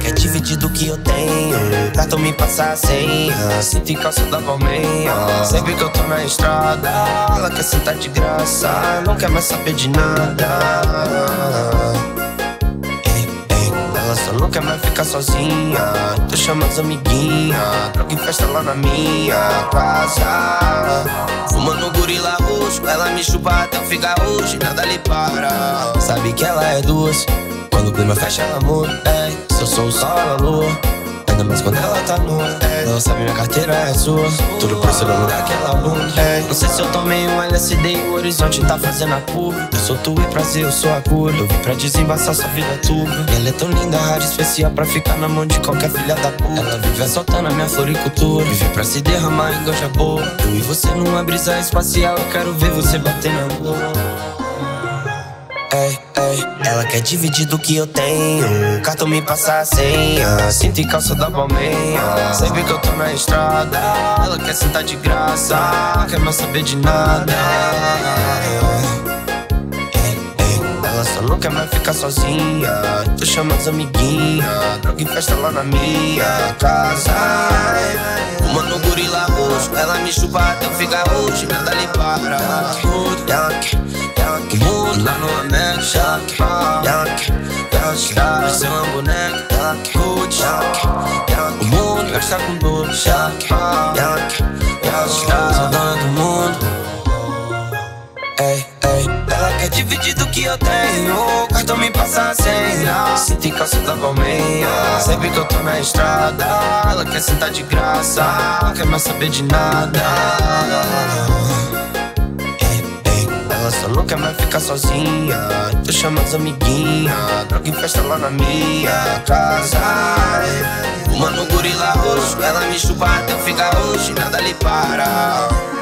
quer dividir do que eu tenho, cartão me passa a senha, cinto e calça da Balmain. Sempre que eu tô na estrada, ela quer sentar de graça, não quer mais saber de nada. Ela só não quer mais ficar sozinha, tô chamando as amiguinhas, droga em festa lá na minha casa. Fumando gorila roxo, ela me chupa até eu ficar roxo, nada lhe para. Sabe que ela é duas, quando o clima fecha ela muda. Se eu sou o sol, ela lua, ainda mais quando ela tá nua. Ela sabe minha carteira é sua, tudo por ser o lugar que ela bunda. Não sei se eu tomei um LSD e o horizonte tá fazendo a curva. Eu sou tu e prazer, eu sou a cura. Eu vim pra desembaçar sua vida turva. E ela é tão linda, rara, especial pra ficar na mão de qualquer filha da puta. Ela vive assaltando a minha floricultura, vive pra se derramar em ganja boa. Eu e você numa brisa espacial, eu quero ver você bater na lua. Ela quer dividir do que eu tenho, cartão me passa a senha, cinto e calça da Balmain. Sempre que eu tô na estrada, ela quer sentar de graça, não quer mais saber de nada. Ela só não quer mais ficar sozinha, tô chamando as amiguinhas, droga em festa lá na minha casa. Fumando gorila roxo, ela me chupa até eu ficar roxo, nada lhe para. O mundo lá no Amex, ela quer ser uma boneca, o mundo gasta com dor, ela quer ser dona do mundo. Ela quer dividir do que eu tenho, cartão me passa a senha, cinto e calça da Balmain. Sempre que eu tô na estrada, ela quer sentar de graça, não quer mais saber de nada. Ela só não quer mais ficar sozinha, tô chamando as amiguinhas, droga em festa lá na minha casa. Fumando gorila roxo, ela me chupa até eu ficar roxo, nada lhe para.